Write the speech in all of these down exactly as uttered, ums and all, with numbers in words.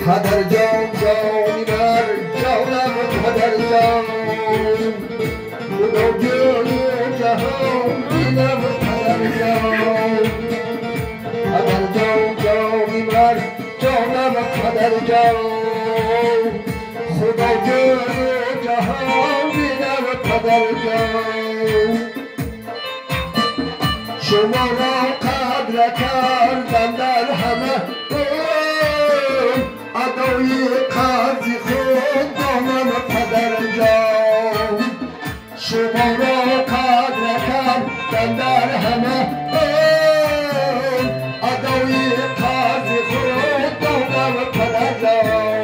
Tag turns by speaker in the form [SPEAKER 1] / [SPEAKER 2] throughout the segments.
[SPEAKER 1] پدر جان جانی بر جانم پدر جان خدا جان جهان بینم پدر جان پدر جان جانی بر جانم پدر جان خدا جان جهان بینم پدر جان شما را قدر کردم در همه ادای قرضی خود دانم پدر جان شما را قدر کردم در همه ادای قرضی خود دانم پدر جان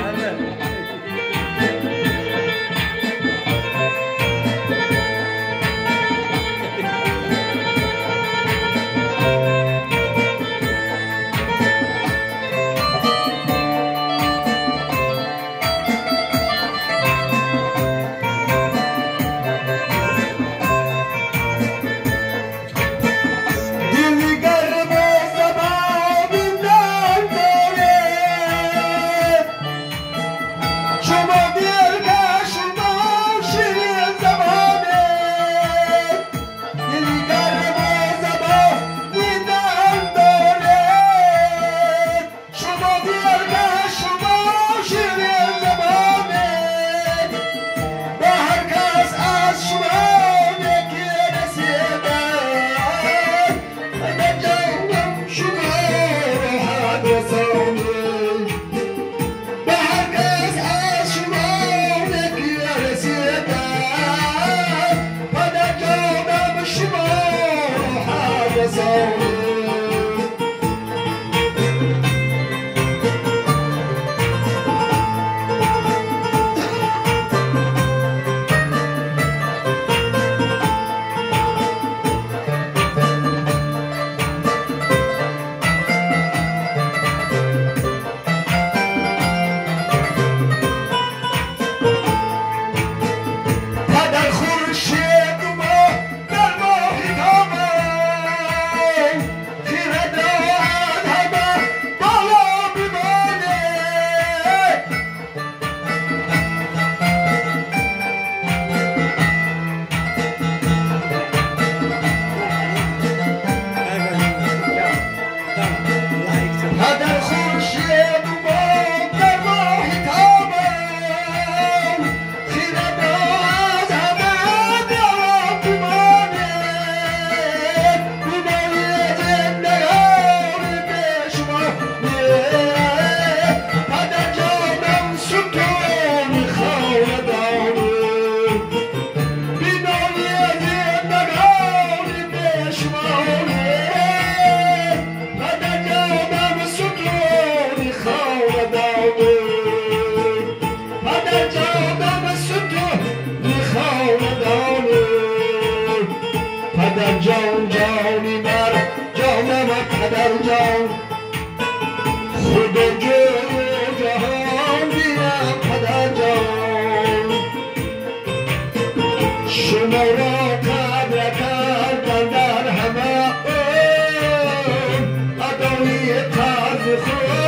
[SPEAKER 1] پدر جان جانی بر جانم پدر جان خدا جان جهان بینم پدر جان شما را قدر کردم در همه ادای قرض خود